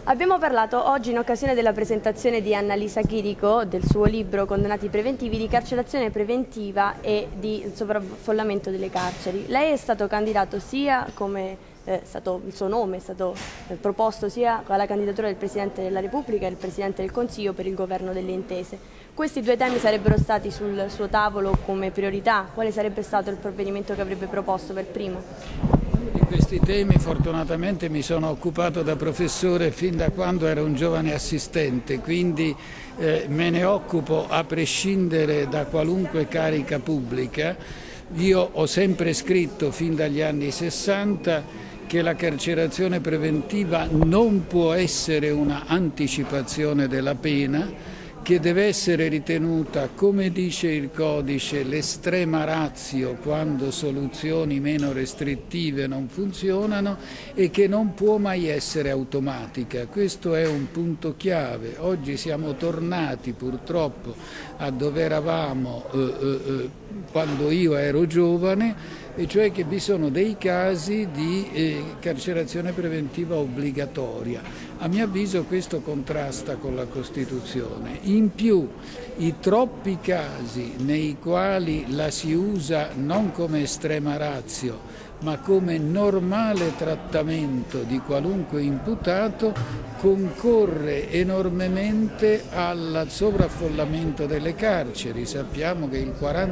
Abbiamo parlato oggi in occasione della presentazione di Annalisa Chirico del suo libro Condannati preventivi di carcerazione preventiva e di sovraffollamento delle carceri. Lei è stato candidato sia come il suo nome è stato proposto sia alla candidatura del Presidente della Repubblica e del Presidente del Consiglio per il governo delle intese. Questi due temi sarebbero stati sul suo tavolo come priorità. Quale sarebbe stato il provvedimento che avrebbe proposto per primo? Di questi temi fortunatamente mi sono occupato da professore fin da quando ero un giovane assistente, quindi me ne occupo a prescindere da qualunque carica pubblica. Io ho sempre scritto fin dagli anni 60 che la carcerazione preventiva non può essere una anticipazione della pena, che deve essere ritenuta, come dice il codice, l'estrema ratio quando soluzioni meno restrittive non funzionano e che non può mai essere automatica. Questo è un punto chiave. Oggi siamo tornati purtroppo a dove eravamo quando io ero giovane, e cioè che vi sono dei casi di carcerazione preventiva obbligatoria. A mio avviso questo contrasta con la Costituzione. In più, i troppi casi nei quali la si usa non come estrema ratio, ma come normale trattamento di qualunque imputato, concorre enormemente al sovraffollamento delle carceri. Sappiamo che il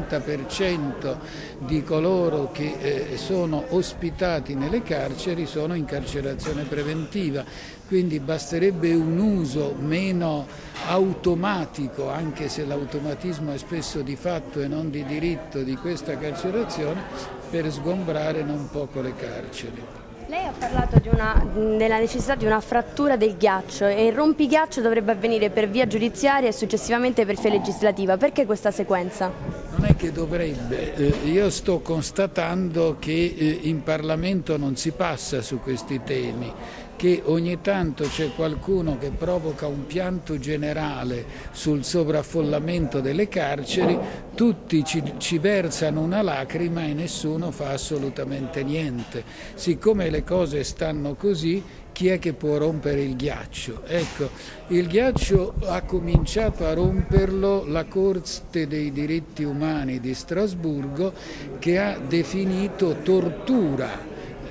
40% di coloro che sono ospitati nelle carceri sono in carcerazione preventiva, quindi basterebbe un uso meno automatico, anche se l'automatismo è spesso di fatto e non di diritto, di questa carcerazione per sgombrare non poco le carceri. Lei ha parlato della necessità di una frattura del ghiaccio e il rompighiaccio dovrebbe avvenire per via giudiziaria e successivamente per via legislativa. Perché questa sequenza? Non è che dovrebbe, io sto constatando che in Parlamento non si passa su questi temi, che ogni tanto c'è qualcuno che provoca un pianto generale sul sovraffollamento delle carceri, tutti ci versano una lacrima e nessuno fa assolutamente niente. Siccome le cose stanno così, chi è che può rompere il ghiaccio? Ecco, il ghiaccio ha cominciato a romperlo la Corte dei diritti umani di Strasburgo, che ha definito tortura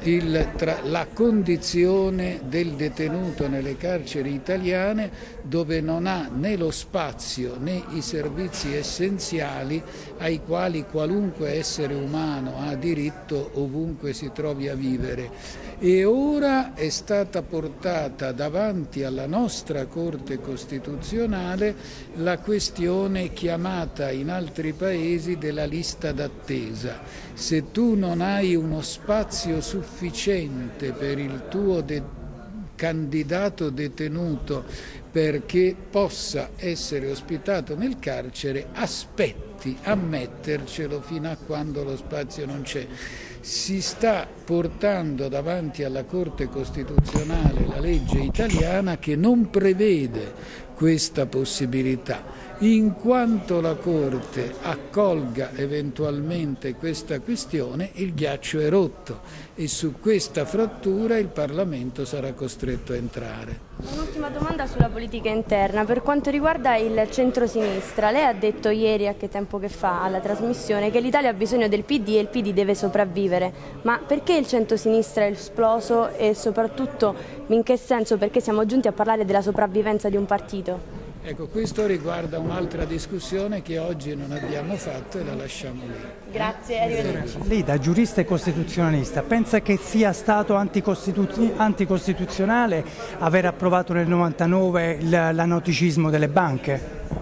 la condizione del detenuto nelle carceri italiane, dove non ha né lo spazio né i servizi essenziali ai quali qualunque essere umano ha diritto ovunque si trovi a vivere. E ora è stata portata davanti alla nostra Corte Costituzionale la questione chiamata in altri paesi della lista d'attesa. Se tu non hai uno spazio sufficiente per il tuo candidato detenuto perché possa essere ospitato nel carcere, aspetti a mettercelo fino a quando lo spazio non c'è. Si sta portando davanti alla Corte Costituzionale la legge italiana che non prevede questa possibilità. In quanto la Corte accolga eventualmente questa questione, il ghiaccio è rotto e su questa frattura il Parlamento sarà costretto a entrare. Un'ultima domanda sulla politica interna. Per quanto riguarda il centrosinistra, lei ha detto ieri, a che tempo che fa, alla trasmissione, che l'Italia ha bisogno del PD e il PD deve sopravvivere. Ma perché il centrosinistra è esploso e soprattutto in che senso? Perché siamo giunti a parlare della sopravvivenza di un partito? Ecco, questo riguarda un'altra discussione che oggi non abbiamo fatto e la lasciamo lì. Grazie, arrivederci. Lei da giurista e costituzionalista pensa che sia stato anticostituzionale aver approvato nel 99 l'anatocismo delle banche?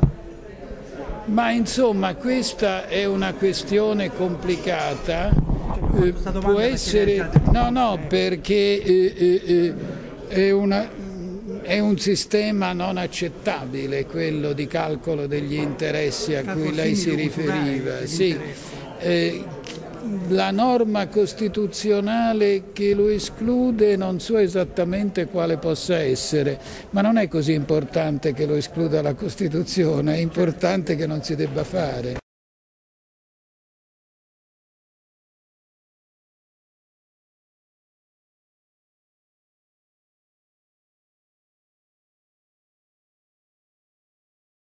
Ma insomma questa è una questione complicata, può essere... No, perché è un sistema non accettabile quello di calcolo degli interessi a cui lei si riferiva. Sì, la norma costituzionale che lo esclude non so esattamente quale possa essere, ma non è così importante che lo escluda la Costituzione, è importante che non si debba fare.